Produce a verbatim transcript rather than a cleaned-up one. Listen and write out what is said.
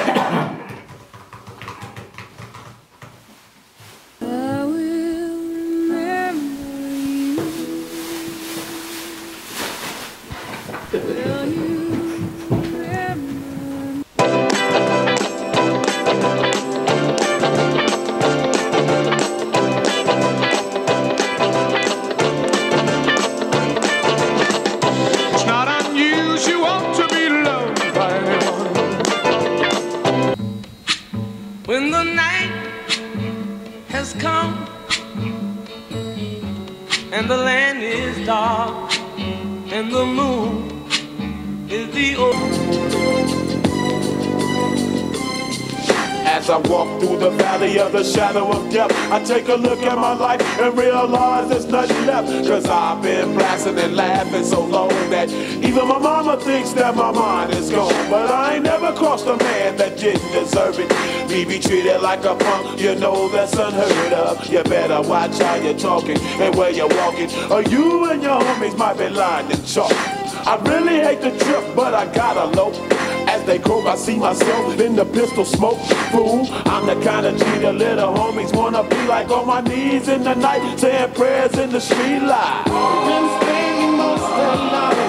When the night has come and the land is dark and the moon is the old. As I walk through the valley of the shadow of death, I take a look at my life and realize there's nothing left. Cause I've been blasting and laughing so long that even my mama thinks that my mind is gone. But I ain't never crossed a man that didn't deserve it. Me be treated like a punk, you know that's unheard of. You better watch how you're talking and where you're walking, or you and your homies might be lying in chalk. I really hate the trip, but I gotta low. As they croak, I see myself in the pistol smoke. Fool, I'm the kind of G the little homies wanna be like, on my knees in the night, saying prayers in the street light. Been spending most of the night